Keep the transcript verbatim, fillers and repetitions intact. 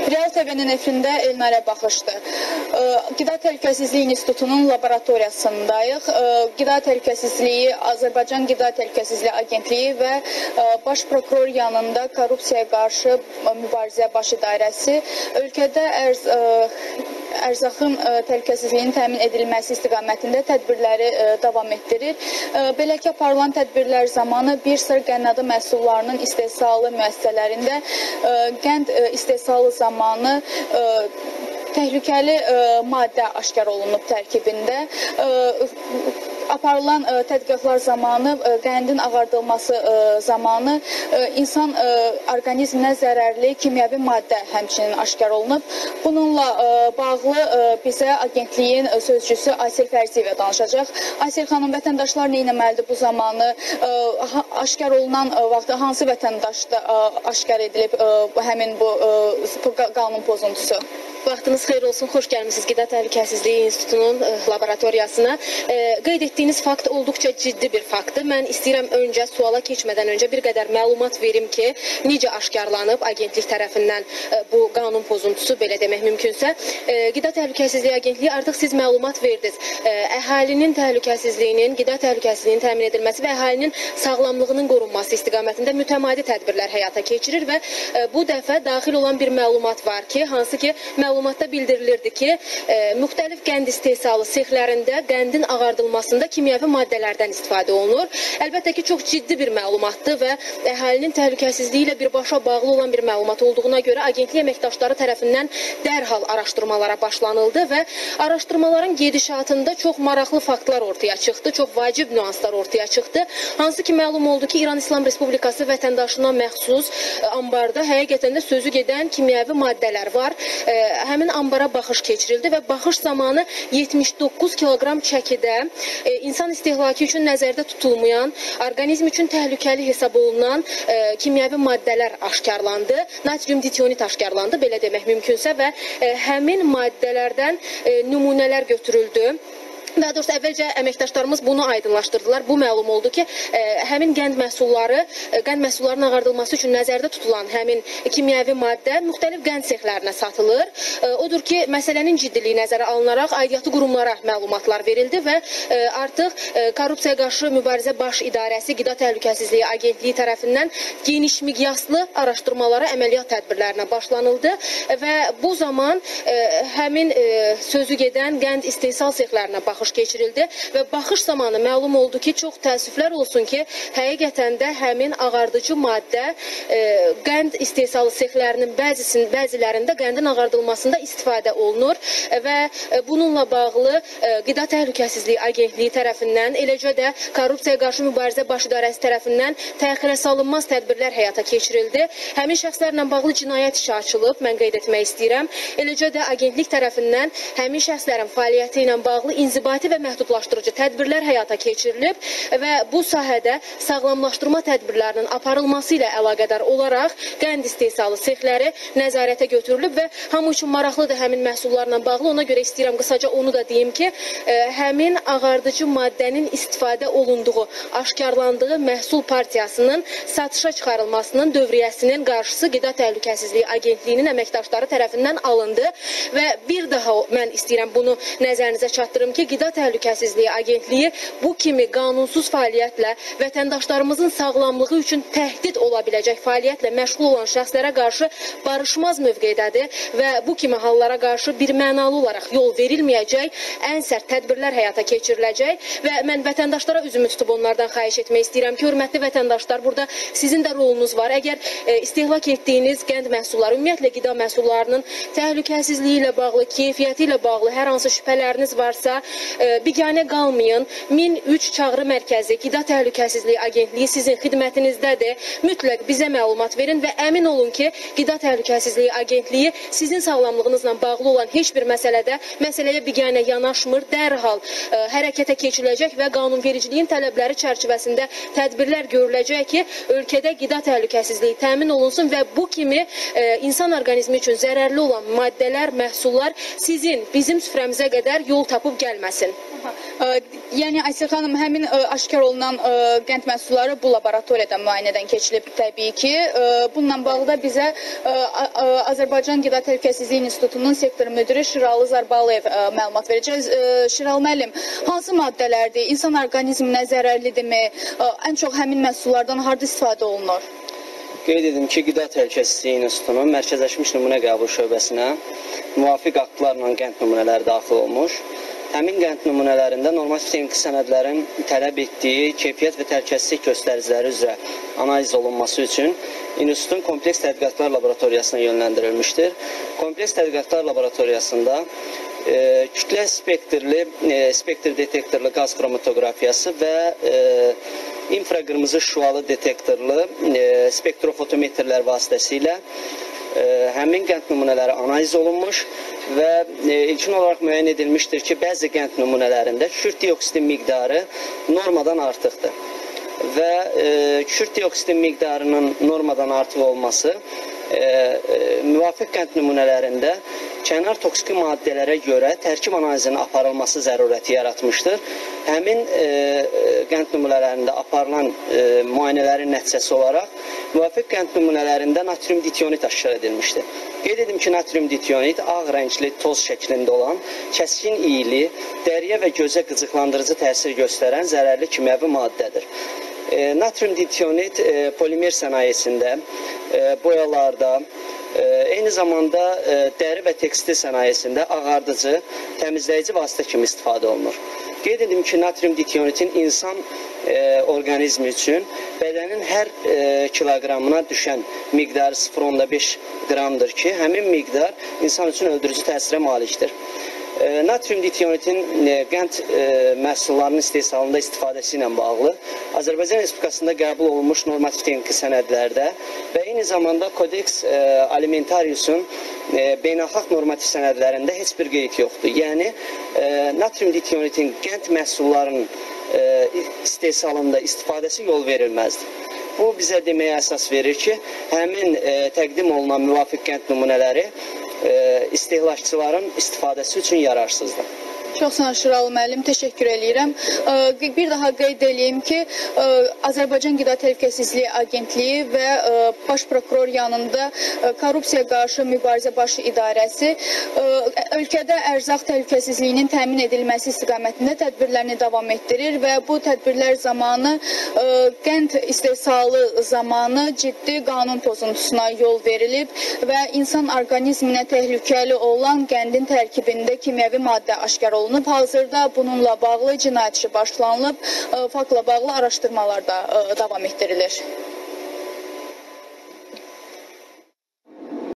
Real T V-nin efirində Elnarə Baxışdır. Qida Təhlükəsizliyi İnstitutunun laboratoriyasındayıq. Qida Təhlükəsizliyi, Azərbaycan Qida Təhlükəsizliyi Agentliyi və Baş Prokuror yanında Korrupsiyaya qarşı mübarizə baş idarəsi ölkədə ərz, ərzaqın təhlükəsizliyinin təmin edilməsi istiqamətində tədbirləri davam etdirir. Belə ki, aparılan tədbirlər zamanı bir sıra qənnadı məhsullarının istehsalı müəssisələrində qənd istehsalı zamanı təhlükəli maddə aşkar olunub tərkibində. Aparılan tədqiqatlar zamanı, qəndin ağardılması zamanı insan orqanizminə zərərli kimyəvi maddə həmçinin aşkar olunub. Bununla bağlı bizə agentliyin sözcüsü Aysel Fərziyevə danışacaq. Aysel xanım, vətəndaşlar nə etməlidir bu zamanı? Aşkar olunan vaxtda hansı vətəndaşda aşkar edilib həmin bu qanun pozuntusu? Vaxtınız xeyir olsun, xoş gəlmişsiniz Qida Təhlükəsizliyi İnstitutunun laboratoriyasına. Qeyd etdiyiniz fakt olduqca ciddi bir faktdır. Mən istəyirəm öncə, suala keçmədən öncə bir qədər məlumat verim ki, necə aşkarlanıb agentlik tərəfindən bu qanun pozuntusu, belə demək mümkünsə. Qida Təhlükəsizliyi Agentliyi artıq siz məlumat verdiniz. Əhalinin təhlükəsizliyinin, qida təhlükəsizliyinin təmin edilməsi və əhalinin sağlamlığının qorunması istiqamətində mütəmadi tədbirlər həyata keçirir və bu dəfə daxil olan bir məlumat var ki, hansı ki, məlumatda bildirilirdi ki, e, müxtəlif qənd istehsalı sexlərində qəndin ağardılmasında kimyəvi maddələrdən istifadə olunur. Əlbəttə ki, çox ciddi bir məlumatdır və əhalinin təhlükəsizliyi ilə birbaşa bağlı olan bir məlumat olduğuna görə agentlik əməkdaşları tərəfindən dərhal araşdırmalara başlanıldı və araşdırmaların gedişatında çox maraqlı faktlar ortaya çıxdı, çox vacib nüanslar ortaya çıxdı. Hansı ki, məlum oldu ki, İran İslam Respublikası vətəndaşına məxsus ambarda həqiqətən də sözü gedən kimyəvi maddələr var. E, həmin ambara baxış keçirildi və baxış zamanı yetmiş doqquz kiloqram çəkidə e, insan istehlakı üçün nəzərdə tutulmayan, orqanizm üçün təhlükəli hesab olunan e, kimyəvi maddələr aşkarlandı. Natrium ditionit aşkarlandı, belə demək mümkünsə və e, həmin maddələrdən e, nümunələr götürüldü. Daha doğrusu əvvəlcə əməkdaşlarımız bunu aydınlaşdırdılar. Bu məlum oldu ki, ə, həmin qənd məhsulları, ə, qənd məhsullarının ağardılması üçün nəzərdə tutulan həmin kimyəvi maddə müxtəlif qənd sexlərinə satılır. Ə, odur ki, məsələnin ciddiliyi nəzərə alınaraq aidiyyatı qurumlara məlumatlar verildi və ə, artıq ə, Korrupsiyaya qarşı mübarizə baş idarəsi Qida Təhlükəsizliyi Agentliyi tərəfindən geniş miqyaslı araşdırmalara, əməliyyat tədbirlərinə başlanıldı və bu zaman ə, həmin ə, sözü gedən qənd istehsal sexlərinə baxıldı. Baxış keçirildi və baxış zamanı məlum oldu ki, çox təəssüflər olsun ki, həqiqətən də həmin ağardıcı maddə e, qənd istehsalı sexlərinin bəzisinin, bəzilərində qəndin ağardılmasında istifadə olunur və e, bununla bağlı e, Qida Təhlükəsizliyi Agentliyi tərəfindən, eləcə də Korrupsiyaya qarşı mübarizə baş idarəsi tərəfindən təxirə salınmaz tədbirlər həyata keçirildi. Həmin şəxslərlə bağlı cinayət işi açılıb, mən qeyd etmək istəyirəm. Eləcə də agentlik tərəfindən həmin şəxslərin fəaliyyəti ilə bağlı inzibati və məhdudlaşdırıcı tədbirlər həyata keçirilib və bu sahədə sağlamlaşdırma tədbirlərinin aparılması ilə əlaqədar olaraq qənd istehsalı sexləri nəzarətə götürülüb və hamı üçün maraqlıdır həmin məhsullarla bağlı. Ona görə istəyirəm qısaca onu da deyim ki, ə, həmin ağardıcı maddənin istifadə olunduğu, aşkarlandığı məhsul partiyasının satışa çıxarılmasının dövriyyəsinin qarşısı Qida Təhlükəsizliyi Agentliyinin əməkdaşları tərəfindən alındı və bir daha mən istəyirəm bunu nəzərinizə çatdırım ki, Qida Təhlükəsizliyi Agentliyi bu kimi qanunsuz fəaliyyətlə, vətəndaşlarımızın sağlamlığı üçün təhdid ola biləcək fəaliyyətlə məşğul olan şəxslərə qarşı barışmaz mövqedədir və bu kimi hallara qarşı bir mənalı olaraq yol verilməyəcək, ən sərt tədbirlər həyata keçiriləcək və mən vətəndaşlara üzümü tutub onlardan xahiş etmək istəyirəm ki, hörmətli vətəndaşlar, burada sizin də rolunuz var. Əgər e, istehlak etdiyiniz qənd məhsulları, ümumiyyətlə qida məhsullarının təhlükəsizliyi ilə bağlı, keyfiyyəti ilə bağlı hər hansı şübhələriniz varsa, biganə qalmayın. min üç çağrı mərkəzi Qida Təhlükəsizliyi Agentliyi sizin xidmətinizdədir. Mütləq bizə məlumat verin və əmin olun ki, Qida Təhlükəsizliyi Agentliyi sizin sağlamlığınızla bağlı olan heç bir məsələdə məsələyə biganə yanaşmır, dərhal ə, hərəkətə keçiriləcək və qanunvericiliyin tələbləri çərçivəsində tədbirlər görüləcək ki, ölkədə qida təhlükəsizliyi təmin olunsun və bu kimi ə, insan orqanizmi üçün zərərli olan maddələr, məhsullar sizin, bizim süfrəmizə qədər yol tapıb gəlməsin. edilsin. Ə, Yəni Aysel xanım, həmin ə, aşkar olunan ə, qənd məhsulları bu laboratoriyada müayinədən keçirilib təbii ki. Ə, Bununla bağlı da bizə ə, ə, Azərbaycan Qida Təhlükəsizliyi İnstitutunun sektor müdiri Şiralı Zarbalıyev ə, məlumat verəcək. Ə, Şiralı müəllim, hansı maddələrdir, insan orqanizminə zərərlidirmi, ə, ən çox həmin məhsullardan harda istifadə olunur? Qeyd edim ki, Qida Təhlükəsizliyi İnstitutunun mərkəzləşmiş nümunə qəbul şöbəsinə müvafiq aktlarla qənd nümunələri daxil olmuş. Həmin qənd nümunələrində normativ texniki sənədlərin tələb etdiyi keyfiyyət və təhlükəsizlik göstəriciləri üzrə analiz olunması üçün İnstitutun kompleks tədqiqatlar laboratoriyasına yönləndirilmişdir. Kompleks tədqiqatlar laboratoriyasında e, kütlə spektrli, e, spektr detektorlu qaz xromatoqrafiyası və e, infraqırmızı şüalı detektorlu e, spektrofotometrlər vasitəsilə e, həmin qənd nümunələri analiz olunmuş və e, ilkin olaraq müəyyən edilmişdir ki, bəzi qənd nümunələrində kükürt dioksidin miqdarı normadan artıqdır. Və e, kükürt dioksidin miqdarının normadan artıq olması e, e, müvafiq qənd nümunələrində kənar toksiki maddələrə görə tərkib analizinin aparılması zərurəti yaratmışdır. Həmin e, qənd nümunələrində aparılan e, müayinələrin nəticəsi olaraq müvafiq qənd nümunələrində natrium ditionit aşkar edilmişdir. Qeyd edim ki, natrium ditionit ağ rəngli toz şəklində olan, kəskin iyili, dəriyə və gözə qıcıqlandırıcı təsir göstərən zərərli kimyəvi maddədir. E, natrium ditionit e, polimer sənayesində, e, boyalarda, e, eyni zamanda e, dəri və tekstil sənayesində ağardıcı, təmizləyici vasitə kimi istifadə olunur. Qeyd edim ki, natrium dityonitin insan e, orqanizmi üçün bədənin hər e, kiloqramına düşən miqdarı sıfır nöqtə beş qramdır ki, həmin miqdar insan üçün öldürücü təsirə malikdir. E, natrium dityonitin e, qənd e, məhsullarının istehsalında istifadəsi ilə bağlı Azərbaycan Respublikasında qəbul olunmuş normativ texniki sənədlərdə və eyni zamanda Kodeks e, Alimentarius'un e, beynəlxalq normativ sənədlərində heç bir qeyd yoxdur. Yəni, e, natrium dityonitin qənd məhsullarının e, istehsalında istifadəsi yol verilməzdir. Bu bizə deməyə əsas verir ki, həmin e, təqdim olunan müvafiq qənd nümunələri e, istehlakçıların istifadəsi üçün yararsızdır. Çox sağ olun Şiralı müəllim, təşəkkür edirəm. Bir daha qeyd edeyim ki, Azərbaycan Qida Təhlükəsizliyi Agentliyi və Baş Prokuror yanında Korrupsiya qarşı mübarizə baş idarəsi ölkədə ərzaq təhlükəsizliyinin təmin edilməsi istiqamətində tədbirlərini davam etdirir və bu tədbirlər zamanı qənd istehsalı zamanı ciddi qanun pozuntusuna yol verilib və insan orqanizminə təhlükəli olan qəndin tərkibində kimyəvi maddə aşkar olunub. Hazırda bununla bağlı cinayət işi başlanılıb, faktla bağlı araşdırmalar da davam etdirilir.